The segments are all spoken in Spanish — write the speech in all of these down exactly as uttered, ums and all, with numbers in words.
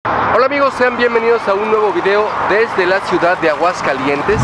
Hola amigos, sean bienvenidos a un nuevo video desde la ciudad de Aguascalientes.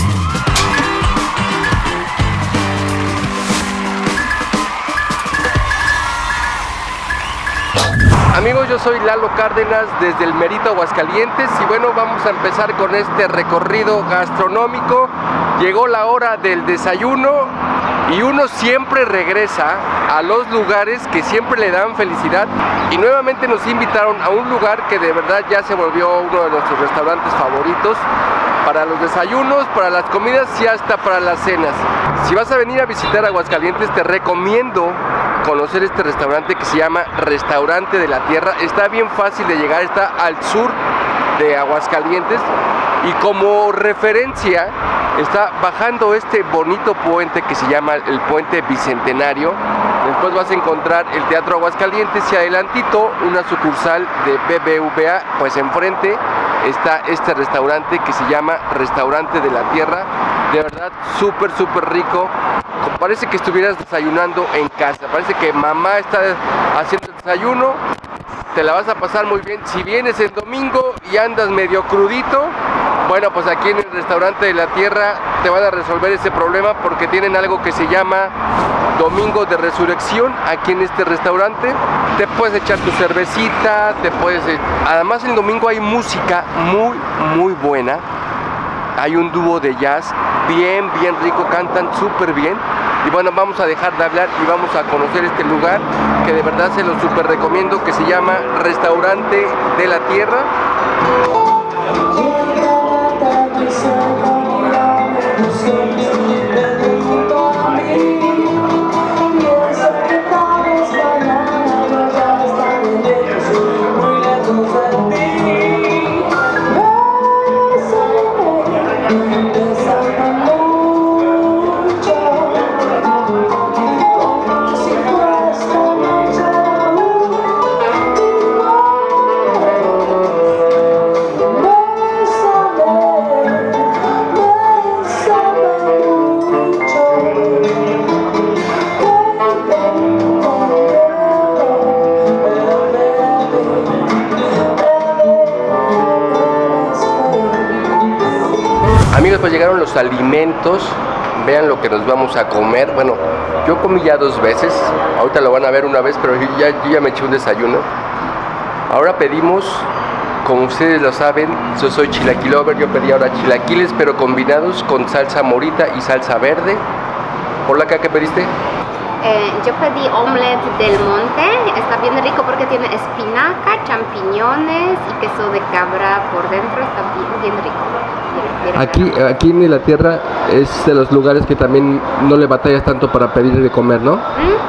Amigos, yo soy Lalo Cárdenas desde el Merito Aguascalientes y bueno, vamos a empezar con este recorrido gastronómico. Llegó la hora del desayuno y uno siempre regresa a los lugares que siempre le dan felicidad, y nuevamente nos invitaron a un lugar que de verdad ya se volvió uno de nuestros restaurantes favoritos para los desayunos, para las comidas y hasta para las cenas. Si vas a venir a visitar Aguascalientes, te recomiendo conocer este restaurante que se llama Restaurante de la Tierra. Está bien fácil de llegar, está al sur de Aguascalientes y como referencia está bajando este bonito puente que se llama el Puente Bicentenario. Después vas a encontrar el Teatro Aguascalientes y adelantito una sucursal de B B V A, pues enfrente está este restaurante que se llama Restaurante de la Tierra. De verdad súper súper rico. Parece que estuvieras desayunando en casa, parece que mamá está haciendo el desayuno. Te la vas a pasar muy bien. Si vienes el domingo y andas medio crudito, bueno, pues aquí en el Restaurante de la Tierra te van a resolver ese problema, porque tienen algo que se llama Domingo de Resurrección aquí en este restaurante. Te puedes echar tu cervecita, te puedes... Además el domingo hay música muy muy buena. Hay un dúo de jazz bien bien rico, cantan súper bien. Y bueno, vamos a dejar de hablar y vamos a conocer este lugar que de verdad se lo súper recomiendo, que se llama Restaurante de la Tierra. Amigos, pues llegaron los alimentos. Vean lo que nos vamos a comer. Bueno, yo comí ya dos veces. Ahorita lo van a ver una vez, pero yo ya, yo ya me eché un desayuno. Ahora pedimos, como ustedes lo saben, yo soy chilaquilover. Yo pedí ahora chilaquiles, pero combinados con salsa morita y salsa verde. ¿Por la acá qué pediste? Eh, yo pedí omelette del monte. Está bien rico porque tiene espinaca, champiñones y queso de cabra por dentro. Está bien, bien rico. Aquí, aquí en la Tierra es de los lugares que también no le batallas tanto para pedir de comer, ¿no?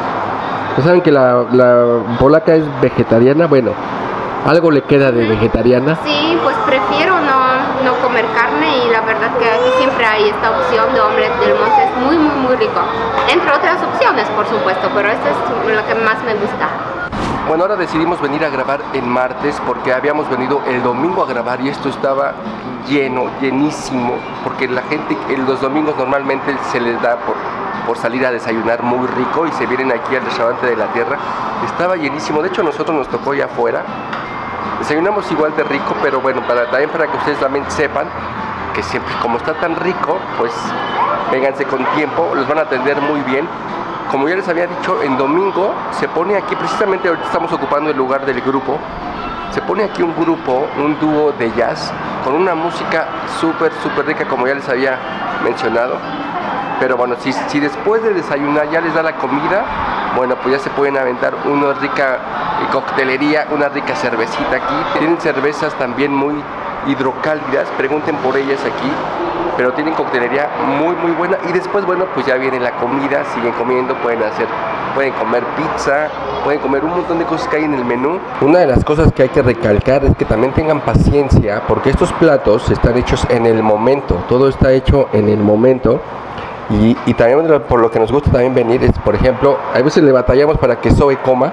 ¿Mm? ¿Saben que la, la polaca es vegetariana? Bueno, algo le queda de vegetariana. Sí, pues prefiero no, no comer carne, y la verdad que aquí siempre hay esta opción de omelette del monte. Es muy muy muy rico, entre otras opciones por supuesto, pero esta es lo que más me gusta. Bueno, ahora decidimos venir a grabar en martes porque habíamos venido el domingo a grabar y esto estaba lleno, llenísimo, porque la gente los domingos normalmente se les da por, por salir a desayunar muy rico y se vienen aquí al Restaurante de la Tierra. Estaba llenísimo, de hecho nosotros nos tocó ya afuera. Desayunamos igual de rico, pero bueno, para, también para que ustedes también sepan que siempre, como está tan rico, pues vénganse con tiempo, los van a atender muy bien. Como ya les había dicho, en domingo se pone aquí, precisamente ahorita estamos ocupando el lugar del grupo, se pone aquí un grupo, un dúo de jazz, con una música súper, súper rica, como ya les había mencionado. Pero bueno, si, si después de desayunar ya les da la comida, bueno, pues ya se pueden aventar una rica coctelería, una rica cervecita aquí. Tienen cervezas también muy hidrocálidas, pregunten por ellas aquí, pero tienen coctelería muy muy buena. Y después, bueno, pues ya viene la comida, siguen comiendo, pueden hacer, pueden comer pizza, pueden comer un montón de cosas que hay en el menú. Una de las cosas que hay que recalcar es que también tengan paciencia, porque estos platos están hechos en el momento, todo está hecho en el momento. Y, y también por lo que nos gusta también venir es, por ejemplo, a veces le batallamos para que Zoe coma,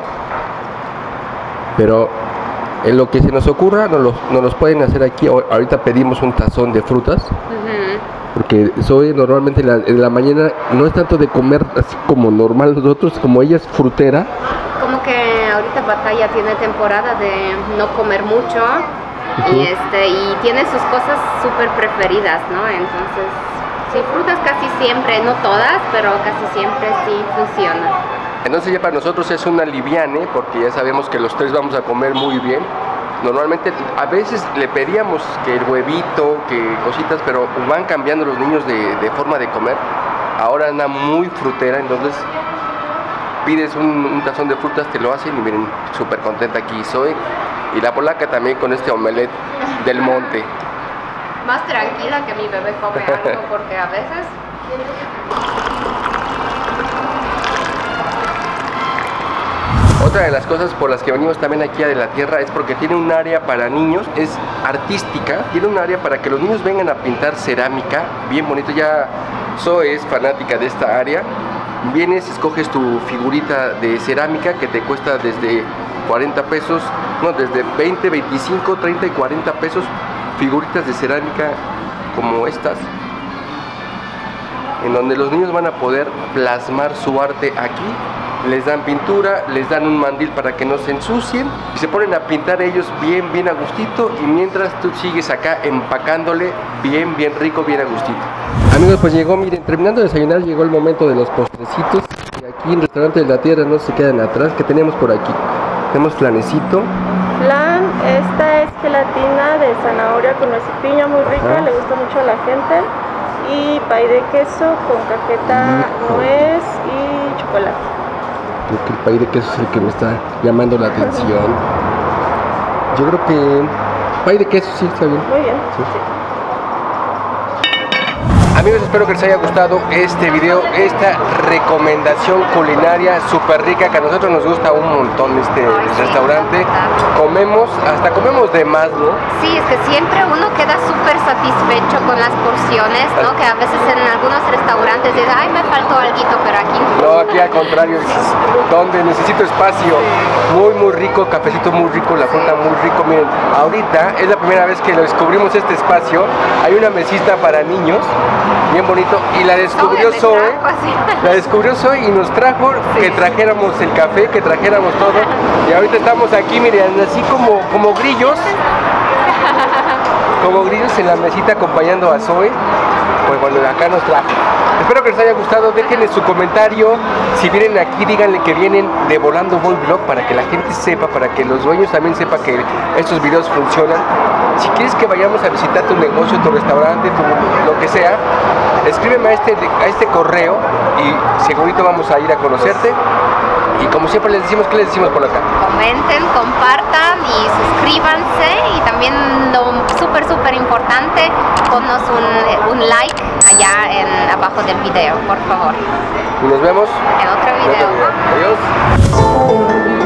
pero en lo que se nos ocurra nos los, nos los pueden hacer aquí. Ahorita pedimos un tazón de frutas, uh-huh. porque Zoe normalmente en la, en la mañana no es tanto de comer así como normal nosotros, como ella es frutera. Como que ahorita Batalla tiene temporada de no comer mucho. Uh-huh. y, este, y tiene sus cosas súper preferidas, ¿no? Entonces, sí, frutas casi siempre, no todas, pero casi siempre sí funciona. Entonces ya para nosotros es una liviane, porque ya sabemos que los tres vamos a comer muy bien. Normalmente a veces le pedíamos que el huevito, que cositas, pero van cambiando los niños de, de forma de comer. Ahora anda muy frutera, entonces pides un, un tazón de frutas, te lo hacen y miren, súper contenta aquí Zoe. Y la polaca también con este omelette del monte. Más tranquila que mi bebé come algo, porque a veces... Otra de las cosas por las que venimos también aquí a De la Tierra es porque tiene un área para niños, es artística, tiene un área para que los niños vengan a pintar cerámica, bien bonito. Ya Zoe es fanática de esta área. Vienes, escoges tu figurita de cerámica que te cuesta desde cuarenta pesos, no, desde veinte, veinticinco, treinta y cuarenta pesos, figuritas de cerámica como estas, en donde los niños van a poder plasmar su arte aquí. Les dan pintura, les dan un mandil para que no se ensucien y se ponen a pintar ellos bien, bien a gustito, y mientras tú sigues acá empacándole bien, bien rico, bien a gustito. Amigos, pues llegó, miren, terminando de desayunar, llegó el momento de los postrecitos. Y aquí en Restaurante de la Tierra no se quedan atrás. ¿Qué tenemos por aquí? Tenemos flanecito. Flan, esta es gelatina de zanahoria con nuez y piña, muy rica, ajá, le gusta mucho a la gente. Y pay de queso con cajeta, nuez y chocolate. Creo que el pay de queso es el que me está llamando la atención. Yo creo que pay de queso sí está bien. Muy bien, sí. Sí. Amigos, espero que les haya gustado este video, esta recomendación culinaria súper rica, que a nosotros nos gusta un montón este Ay, sí, restaurante. Comemos, hasta comemos de más, ¿no? Sí, es que siempre uno queda súper satisfecho con las porciones, ¿no? Que a veces en algunos restaurantes dicen, ay, me faltó alguito, pero aquí no. No, aquí al contrario, donde necesito espacio. Muy, muy rico, cafecito muy rico, la fruta muy rico. Miren, ahorita es la primera vez que lo descubrimos este espacio. Hay una mesita para niños, bien bonito, y la descubrió Zoe, la descubrió Zoe y nos trajo, sí, que trajéramos el café, que trajéramos todo, y ahorita estamos aquí, miren, así como, como grillos, como grillos en la mesita acompañando a Zoe. Pues bueno, acá nos trajo. Espero que les haya gustado, déjenle su comentario. Si vienen aquí, díganle que vienen de Volando Boy Vlog, para que la gente sepa, para que los dueños también sepan que estos videos funcionan. Si quieres que vayamos a visitar tu negocio, tu restaurante, tu, lo que sea, escríbeme a este, a este correo y segurito vamos a ir a conocerte. Y como siempre les decimos, ¿qué les decimos por acá? Comenten, compartan y suscríbanse, y también lo súper súper importante, ponnos un, un like allá en, abajo del video, por favor. Y nos vemos en otro video. En otro video. Adiós.